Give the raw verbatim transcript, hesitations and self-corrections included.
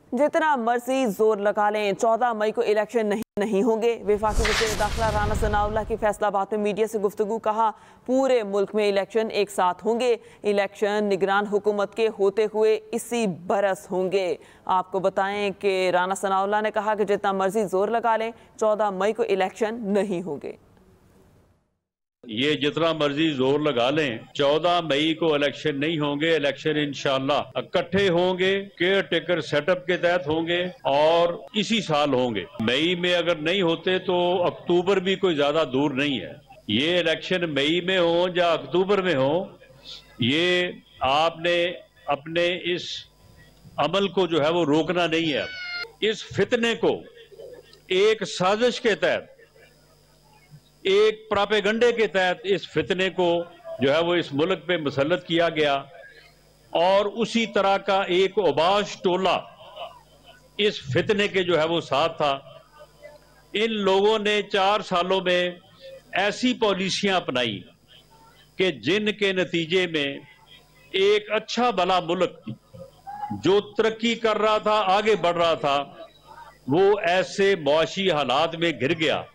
जितना मर्जी जोर लगा लें, चौदह मई को इलेक्शन नहीं नहीं होंगे। वफाकी वज़ीर दाखिला राना सनाउल्लाह की फैसलाबाद में मीडिया से गुफ्तगू, कहा पूरे मुल्क में इलेक्शन एक साथ होंगे। इलेक्शन निगरान हुकूमत के होते हुए इसी बरस होंगे। आपको बताएं कि राना सनाउल्लाह ने कहा कि जितना मर्जी जोर लगा लें, चौदह मई को इलेक्शन नहीं होंगे। ये जितना मर्जी जोर लगा लें, चौदह मई को इलेक्शन नहीं होंगे। इलेक्शन इंशाल्लाह इकट्ठे होंगे, केयर टेकर सेटअप के तहत होंगे और इसी साल होंगे। मई में अगर नहीं होते तो अक्टूबर भी कोई ज्यादा दूर नहीं है। ये इलेक्शन मई में हो या अक्टूबर में हो, ये आपने अपने इस अमल को जो है वो रोकना नहीं है। इस फितने को एक साजिश के तहत, एक प्रोपेगंडे के तहत इस फितने को जो है वो इस मुल्क पे मुसल्लत किया गया और उसी तरह का एक उबाश टोला इस फितने के जो है वो साथ था। इन लोगों ने चार सालों में ऐसी पॉलिसियां अपनाई कि जिनके नतीजे में एक अच्छा भला मुल्क जो तरक्की कर रहा था, आगे बढ़ रहा था, वो ऐसे मुआशी हालात में गिर गया।